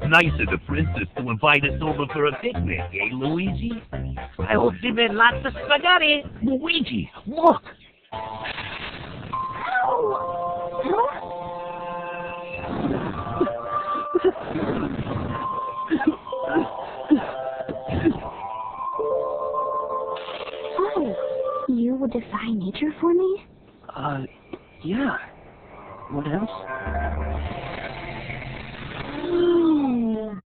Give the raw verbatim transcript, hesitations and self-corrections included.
nice of the princess to invite us over for a picnic, eh, Luigi? I hope she made lots of spaghetti. Luigi, look! Oh, you would defy nature for me? Uh, yeah. What else?